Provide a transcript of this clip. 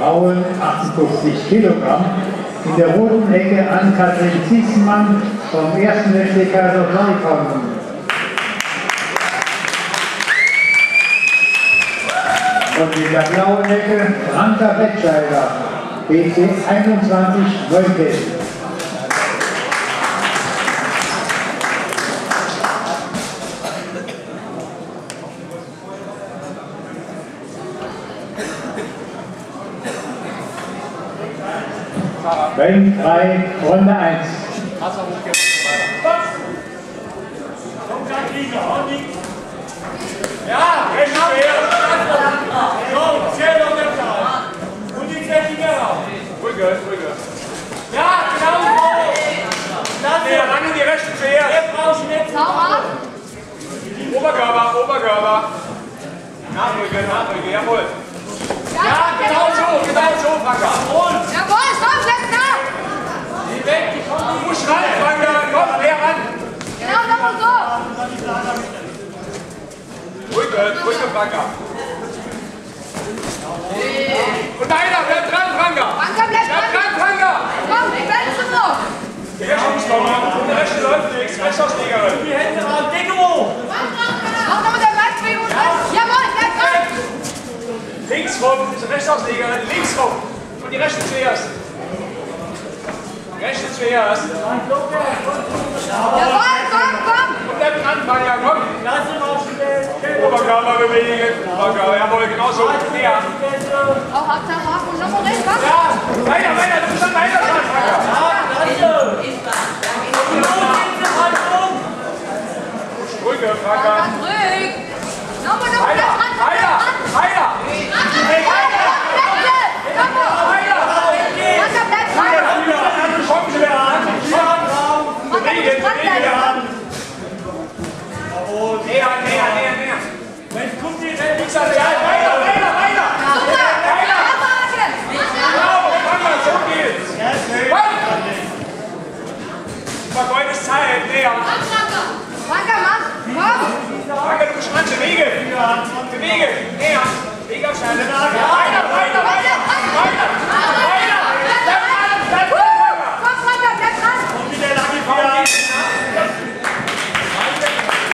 Frauen 58 Kilogramm. In der roten Ecke Ann-Kathrin Ziesmann vom 1. FC Kaiserslautern. Und in der blauen Ecke Franka Bettscheider, BC 21 Neunkirchen. Ring 3, Runde 1. Ja, recht schwer. So, zähl noch der Plan. Und die zählt die mehr auf. Ruhiger. Ja, genau so. Ja, lange die rechte zuerst. Jetzt brauchst du nicht. Oberkörper. Nachrücken, jawohl. Ja, genau so, Franka. Und? Jawohl, stopp, bleib da! Die weg, die kommen. Du musst ran, Franka, komm, näher ran. Genau, nochmal so. Ruhiger, Franka. Und einer, bleib dran, Franka. Franka, bleib dran. Franka. Komm, bleibst du noch. Der rechte läuft links, Rechtsauslegerin. Die Hände ran, Deko. Mach nochmal der Beizbewegung. Jawohl, bleib dran. Links rum, Rechtsauslegerin, links rum. Und die rechte zuerst. Jawohl, komm. Und dann dran, Franka, komm. Lass ihn aufstellen. Oberkörper bewegen. Oberkörper, jawohl, genau so. Näher. Auch Hauptsache, und nochmal rechts, komm. Ja, weiter, du bist dann weiter dran, Franka. Ruhiger, Franka. Ruhig. Nochmal dran. Weiter. Näher. Wenn kommt die Weiter. Genau, Franka, so geht's. Vergeudes Zeit, näher. Franka, mach. Komm. Franka, du bist dran, bewege. Näher. Weg auf Schale.